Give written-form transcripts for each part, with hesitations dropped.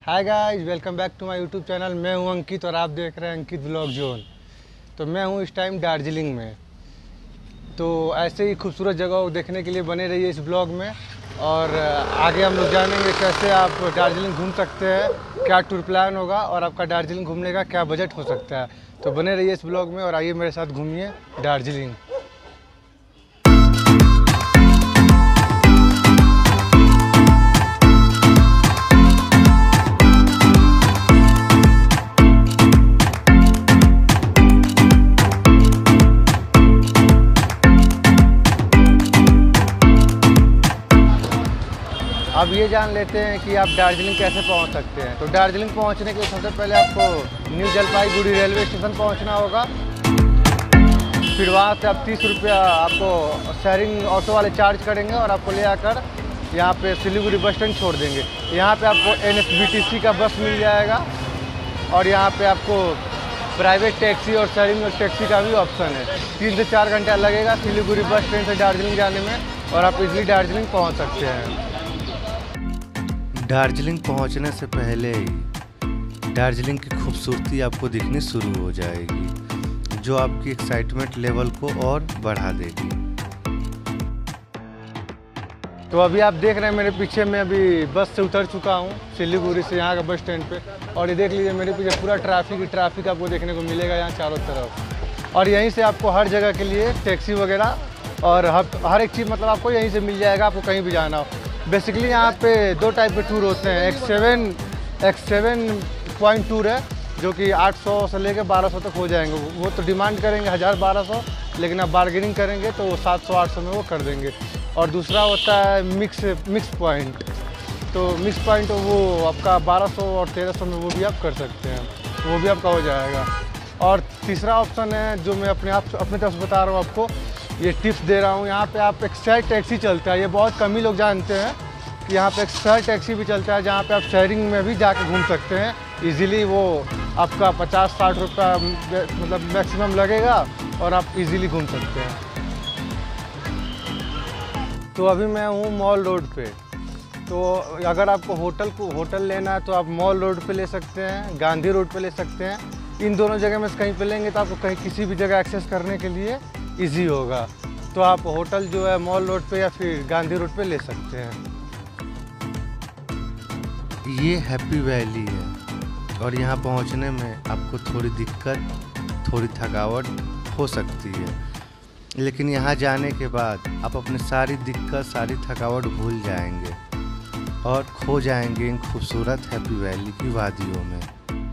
Hi guys, welcome back to my YouTube channel. मैं हूं अंकित और आप देख रहे हैं अंकित ब्लॉग जोन। तो मैं हूं इस टाइम दार्जिलिंग में। तो ऐसे ही खूबसूरत जगह को देखने के लिए बने रहिए इस ब्लॉग में। और आगे हम लोग जानेंगे कैसे आप दार्जिलिंग घूम सकते हैं, क्या टूर प्लान होगा और आपका दार्जिलिंग घूमने का क्या बजट हो सकता है। तो बने रहिए इस ब्लॉग में और आइए मेरे साथ घूमिए दार्जिलिंग। अब ये जान लेते हैं कि आप दार्जिलिंग कैसे पहुंच सकते हैं। तो दार्जिलिंग पहुंचने के लिए सबसे पहले आपको न्यू जलपाईगुड़ी रेलवे स्टेशन पहुंचना होगा। फिर वहाँ से आप 30 रुपया आपको शेयरिंग ऑटो वाले चार्ज करेंगे और आपको ले आकर यहाँ पे सिलीगुड़ी बस स्टैंड छोड़ देंगे। यहाँ पे आपको NSBTC का बस मिल जाएगा और यहाँ पे आपको प्राइवेट टैक्सी और शेयरिंग टैक्सी का भी ऑप्शन है। 3 से 4 घंटा लगेगा सिलीगुड़ी बस स्टैंड से दार्जिलिंग जाने में और आप इजीली दार्जिलिंग पहुँच सकते हैं। दार्जिलिंग पहुंचने से पहले ही दार्जिलिंग की खूबसूरती आपको दिखनी शुरू हो जाएगी, जो आपकी एक्साइटमेंट लेवल को और बढ़ा देगी। तो अभी आप देख रहे हैं मेरे पीछे, मैं अभी बस से उतर चुका हूँ सिलीगुड़ी से यहाँ का बस स्टैंड पे। और ये देख लीजिए मेरे पीछे पूरा ट्रैफिक आपको देखने को मिलेगा यहाँ चारों तरफ। और यहीं से आपको हर जगह के लिए टैक्सी वगैरह और हर एक चीज़ मतलब आपको यहीं से मिल जाएगा, आपको कहीं भी जाना हो। बेसिकली यहाँ पे 2 टाइप के टूर होते हैं। एक 7 पॉइंट टूर है जो कि 800 से लेकर 1200 तक हो जाएंगे। वो तो डिमांड करेंगे 1000-1200, लेकिन आप बार्गेनिंग करेंगे तो 700-800 में वो कर देंगे। और दूसरा होता है मिक्स पॉइंट। तो मिक्स पॉइंट वो आपका 1200 और 1300 में वो भी आप कर सकते हैं, वो भी आपका हो जाएगा। और तीसरा ऑप्शन है जो मैं अपने तरफ से बता रहा हूँ आपको, ये टिप्स दे रहा हूँ। यहाँ पे आप एक शेयर टैक्सी चलता है, ये बहुत कम ही लोग जानते हैं कि यहाँ पे एक शेयर टैक्सी भी चलता है, जहाँ पे आप शेयरिंग में भी जाके घूम सकते हैं इजीली। वो आपका 50-60 रुपया मतलब मैक्सिमम लगेगा और आप इजीली घूम सकते हैं। तो अभी मैं हूँ मॉल रोड पे। तो अगर आपको होटल लेना है तो आप मॉल रोड पे ले सकते हैं, गांधी रोड पे ले सकते हैं। इन दोनों जगह में से कहीं पे लेंगे तो आपको कहीं किसी भी जगह एक्सेस करने के लिए इजी होगा। तो आप होटल जो है मॉल रोड पे या फिर गांधी रोड पे ले सकते हैं। ये हैप्पी वैली है और यहाँ पहुँचने में आपको थोड़ी दिक्कत, थोड़ी थकावट हो सकती है, लेकिन यहाँ जाने के बाद आप अपनी सारी दिक्कत, सारी थकावट भूल जाएंगे और खो जाएंगे इन खूबसूरत हैप्पी वैली की वादियों में।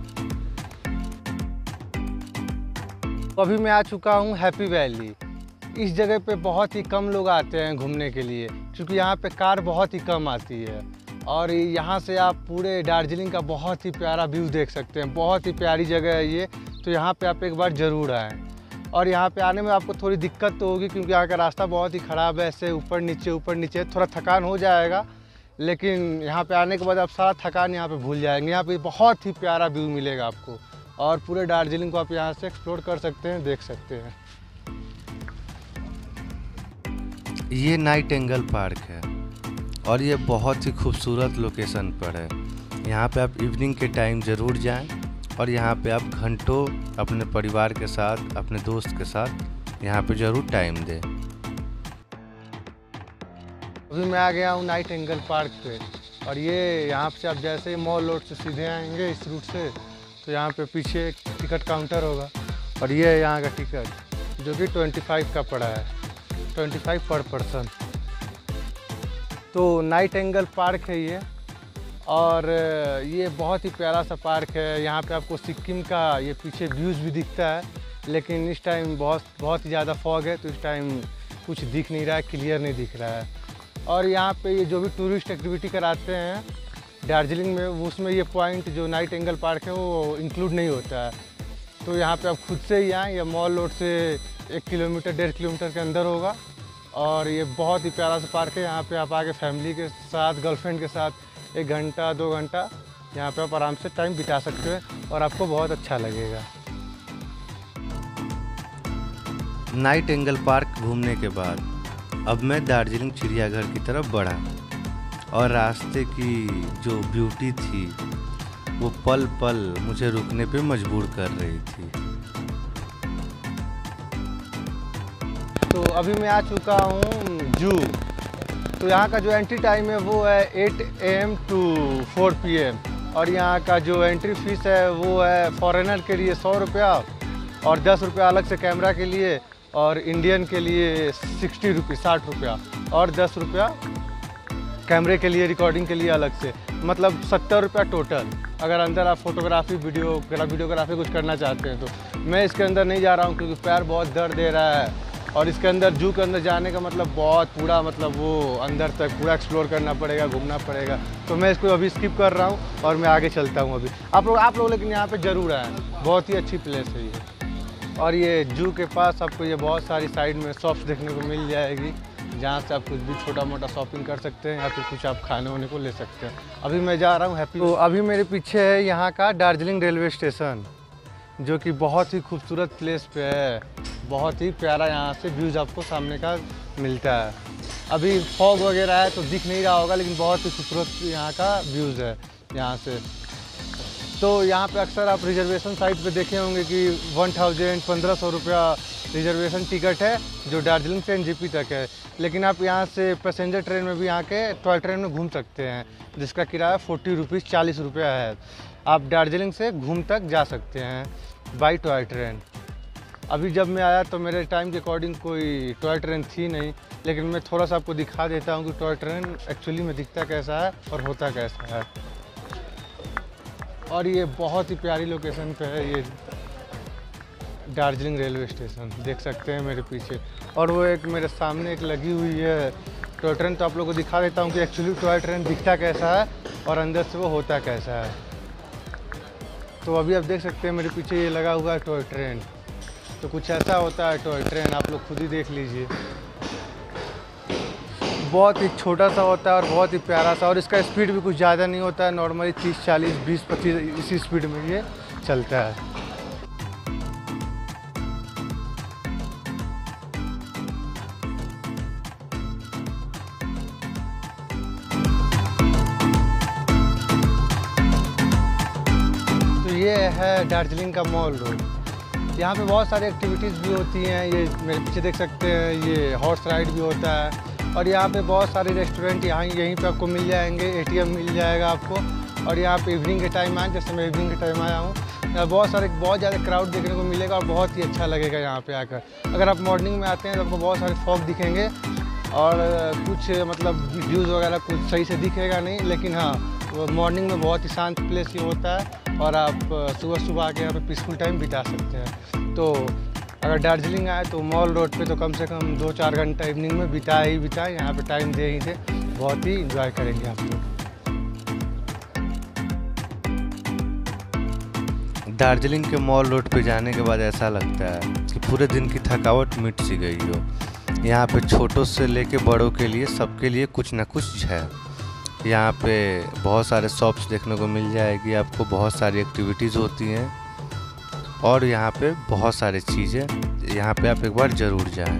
अभी मैं आ चुका हूँ हैप्पी वैली। इस जगह पे बहुत ही कम लोग आते हैं घूमने के लिए, क्योंकि यहाँ पे कार बहुत ही कम आती है। और यहाँ से आप पूरे दार्जिलिंग का बहुत ही प्यारा व्यू देख सकते हैं। बहुत ही प्यारी जगह है ये, तो यहाँ पे आप एक बार ज़रूर आएँ। और यहाँ पे आने में आपको थोड़ी दिक्कत तो होगी, क्योंकि यहाँ का रास्ता बहुत ही ख़राब है, ऐसे ऊपर नीचे थोड़ा थकान हो जाएगा। लेकिन यहाँ पे आने के बाद आप सारा थकान यहाँ पे भूल जाएंगे। यहाँ पे बहुत ही प्यारा व्यू मिलेगा आपको और पूरे दार्जिलिंग को आप यहाँ से एक्सप्लोर कर सकते हैं, देख सकते हैं। ये नाइट एंगल पार्क है और ये बहुत ही खूबसूरत लोकेशन पर है। यहाँ पे आप इवनिंग के टाइम ज़रूर जाएं और यहाँ पे आप घंटों अपने परिवार के साथ, अपने दोस्त के साथ यहाँ पे ज़रूर टाइम दें। अभी मैं आ गया हूँ नाइट एंगल पार्क पे। और ये यहाँ से आप जैसे मॉल रोड से सीधे आएंगे इस रूट से, तो यहाँ पे पीछे एक टिकट काउंटर होगा और ये है यहाँ का टिकट, जो कि 25 का पड़ा है, 25 पर पर्सन। तो नाइट एंगल पार्क है ये। और ये बहुत ही प्यारा सा पार्क है। यहाँ पे आपको सिक्किम का ये पीछे व्यूज़ भी दिखता है, लेकिन इस टाइम बहुत ही ज़्यादा फॉग है, तो इस टाइम कुछ दिख नहीं रहा है, क्लियर नहीं दिख रहा है। और यहाँ पे ये जो भी टूरिस्ट एक्टिविटी कराते हैं दार्जिलिंग में, उसमें ये पॉइंट जो नाइट एंगल पार्क है वो इंक्लूड नहीं होता है। तो यहाँ पे आप खुद से ही आएँ, या मॉल रोड से 1 किलोमीटर 1.5 किलोमीटर के अंदर होगा। और ये बहुत ही प्यारा सा पार्क है। यहाँ पे आप आके फैमिली के साथ, गर्लफ्रेंड के साथ 1 घंटा 2 घंटा यहाँ पे आप आराम से टाइम बिता सकते हैं और आपको बहुत अच्छा लगेगा। नाइट एंगल पार्क घूमने के बाद अब मैं दार्जिलिंग चिड़ियाघर की तरफ बढ़ा और रास्ते की जो ब्यूटी थी वो पल पल मुझे रुकने पे मजबूर कर रही थी। तो अभी मैं आ चुका हूँ जू। तो यहाँ का जो एंट्री टाइम है वो है 8 AM to 4 PM और यहाँ का जो एंट्री फीस है वो है फॉरेनर के लिए 100 रुपया और 10 रुपया अलग से कैमरा के लिए, और इंडियन के लिए 60 रुपये 60 रुपया और 10 रुपया कैमरे के लिए, रिकॉर्डिंग के लिए अलग से, मतलब 70 रुपया टोटल। अगर अंदर आप फोटोग्राफी वीडियोग्राफी कुछ करना चाहते हैं तो। मैं इसके अंदर नहीं जा रहा हूँ क्योंकि पैर बहुत दर्द दे रहा है, और इसके अंदर जू के अंदर जाने का मतलब बहुत पूरा मतलब वो अंदर तक पूरा एक्सप्लोर करना पड़ेगा, घूमना पड़ेगा। तो मैं इसको अभी स्किप कर रहा हूँ और मैं आगे चलता हूँ। अभी आप लोग लेकिन यहाँ पे ज़रूर आएँ, बहुत ही अच्छी प्लेस है ये। और ये जू के पास आपको ये बहुत सारी साइड में शॉप्स देखने को मिल जाएगी, जहाँ से आप कुछ भी छोटा मोटा शॉपिंग कर सकते हैं या फिर कुछ आप खाने वाने को ले सकते हैं। अभी मैं जा रहा हूँ हैप्पी। तो अभी मेरे पीछे है यहाँ का दार्जिलिंग रेलवे स्टेशन, जो कि बहुत ही खूबसूरत प्लेस पे है, बहुत ही प्यारा यहाँ से व्यूज़ आपको सामने का मिलता है। अभी फॉग वगैरह है तो दिख नहीं रहा होगा, लेकिन बहुत ही खूबसूरत यहाँ का व्यूज़ है यहाँ से। तो यहाँ पे अक्सर आप रिजर्वेशन साइट पे देखे होंगे कि 1500 रुपया रिजर्वेशन टिकट है जो दार्जिलिंग से NJP तक है, लेकिन आप यहाँ से पैसेंजर ट्रेन में भी यहाँ के टॉय ट्रेन में घूम सकते हैं, जिसका किराया 40 रुपीज़ 40 रुपया है। आप दार्जिलिंग से घूम तक जा सकते हैं बाई टॉय ट्रेन। अभी जब मैं आया तो मेरे टाइम के अकॉर्डिंग कोई टॉय ट्रेन थी नहीं, लेकिन मैं थोड़ा सा आपको दिखा देता हूँ कि टॉय ट्रेन एक्चुअली में दिखता कैसा है और होता कैसा है। और ये बहुत ही प्यारी लोकेशन पे है ये दार्जिलिंग रेलवे स्टेशन, देख सकते हैं मेरे पीछे। और वो एक मेरे सामने एक लगी हुई है टॉय ट्रेन, तो आप लोगों को दिखा देता हूँ कि एक्चुअली टॉय ट्रेन दिखता कैसा है और अंदर से वो होता कैसा है। तो अभी आप देख सकते हैं मेरे पीछे ये लगा हुआ है टॉय ट्रेन, तो कुछ ऐसा होता है टॉय ट्रेन, आप लोग खुद ही देख लीजिए। बहुत ही छोटा सा होता है और बहुत ही प्यारा सा, और इसका स्पीड भी कुछ ज़्यादा नहीं होता है, नॉर्मली 30, 40, 20, 25 इसी स्पीड में ये चलता है। तो ये है दार्जिलिंग का मॉल रोड। यहाँ पे बहुत सारी एक्टिविटीज़ भी होती हैं, ये मेरे पीछे देख सकते हैं, ये हॉर्स राइड भी होता है। और यहाँ पे बहुत सारे रेस्टोरेंट यहीं पे आपको मिल जाएंगे, ATM मिल जाएगा आपको। और यहाँ पे इवनिंग के टाइम आए, जैसे मैं इवनिंग के टाइम आया हूँ, यहाँ बहुत ज़्यादा क्राउड देखने को मिलेगा और बहुत ही अच्छा लगेगा यहाँ पे आकर। अगर आप मॉर्निंग में आते हैं तो आपको बहुत सारे फॉग दिखेंगे और कुछ मतलब व्यूज़ वगैरह कुछ सही से दिखेगा नहीं, लेकिन हाँ मॉर्निंग में बहुत ही शांत प्लेस ये होता है और आप सुबह आके यहाँ पे पीसफुल टाइम बिता सकते हैं। तो अगर दार्जिलिंग आए तो मॉल रोड पे तो कम से कम 2-4 घंटा इवनिंग में बिताए यहाँ पे टाइम दे ही थे, बहुत ही इंजॉय करेंगे आप लोग। दार्जिलिंग के मॉल रोड पे जाने के बाद ऐसा लगता है कि पूरे दिन की थकावट मिट सी गई हो। यहाँ पे छोटों से लेके बड़ों के लिए सबके लिए कुछ ना कुछ है। यहाँ पे बहुत सारे शॉप्स देखने को मिल जाएगी आपको, बहुत सारी एक्टिविटीज़ होती हैं और यहाँ पे बहुत सारी चीज़ें, यहाँ पे आप एक बार ज़रूर जाएं।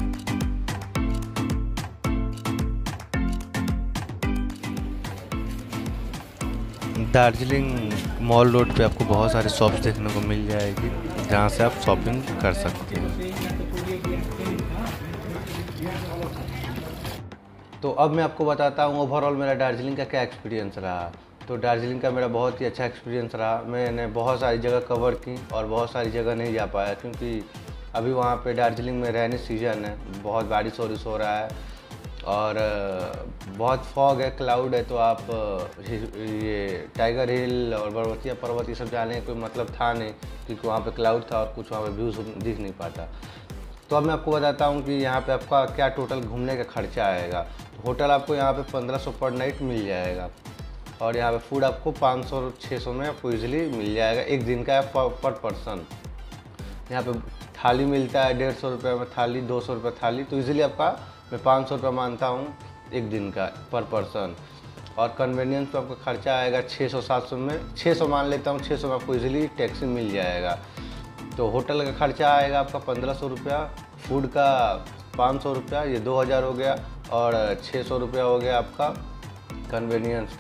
दार्जिलिंग मॉल रोड पे आपको बहुत सारे शॉप्स देखने को मिल जाएगी जहाँ से आप शॉपिंग कर सकते हैं। तो अब मैं आपको बताता हूँ ओवरऑल मेरा दार्जिलिंग का क्या एक्सपीरियंस रहा। तो दार्जिलिंग का मेरा बहुत ही अच्छा एक्सपीरियंस रहा। मैंने बहुत सारी जगह कवर की और बहुत सारी जगह नहीं जा पाया क्योंकि अभी वहाँ पे दार्जिलिंग में रेनी सीजन है, बहुत बारिश हो रहा है और बहुत फॉग है, क्लाउड है। तो आप ये टाइगर हिल और बरवतिया पर्वत ये सब जाने का कोई मतलब था नहीं क्योंकि वहाँ पे क्लाउड था और कुछ वहाँ पे व्यूज़ दिख नहीं पाता। तो अब मैं आपको बताता हूँ कि यहाँ पे आपका क्या टोटल घूमने का खर्चा आएगा। होटल आपको यहाँ पे 1500 पर नाइट मिल जाएगा और यहाँ पे फूड आपको 500-600 में आपको ईजिली मिल जाएगा, एक दिन का पर पर्सन। यहाँ पे थाली मिलता है 150 रुपये में थाली, 200 रुपये थाली, तो ईजिली आपका मैं 500 रुपये मानता हूँ एक दिन का पर पर्सन। और कन्वीनियंस पे आपका खर्चा आएगा 600-700 में, 600 मान लेता हूँ, 600 में आपको ईजिली टैक्सी मिल जाएगा। तो होटल का खर्चा आएगा आपका 1500 रुपया, फूड का 500 रुपया, ये 2000 हो गया और 600 रुपया हो गया आपका कन्वीनियंस का।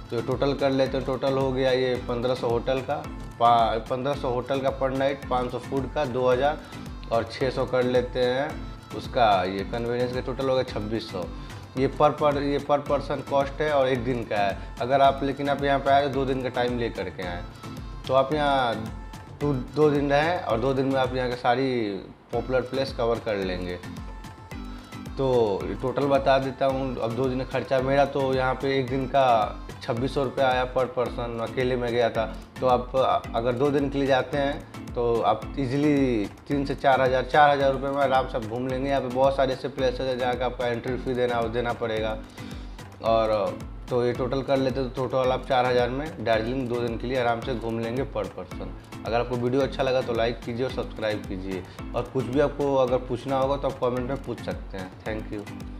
तो टोटल कर लेते हैं, टोटल हो गया ये 1500 होटल का, 1500 होटल का पर नाइट, 500 फूड का, 2000 और 600 कर लेते हैं उसका ये कन्वीनियंस का, टोटल हो गया 2600। ये पर पर्सन कॉस्ट है और एक दिन का है। अगर आप लेकिन आप यहाँ पे आए तो 2 दिन का टाइम ले करके आए, तो आप यहाँ 2 दिन रहें और 2 दिन में आप यहाँ के सारी पॉपुलर प्लेस कवर कर लेंगे। तो टोटल बता देता हूँ। अब 2 दिन का खर्चा मेरा तो यहाँ पे एक दिन का 2600 रुपये आया पर पर्सन, अकेले में गया था। तो आप अगर 2 दिन के लिए जाते हैं तो आप इजीली 3 से 4,000 रुपये में आराम से घूम लेंगे। यहाँ पे बहुत सारे ऐसे प्लेसेस है जहाँ का आपका एंट्री फी देना पड़ेगा। और तो ये टोटल कर लेते तो टोटल आप 4,000 में दार्जिलिंग 2 दिन के लिए आराम से घूम लेंगे पर पर्सन। अगर आपको वीडियो अच्छा लगा तो लाइक कीजिए और सब्सक्राइब कीजिए, और कुछ भी आपको अगर पूछना होगा तो आप कमेंट में पूछ सकते हैं। Thank you.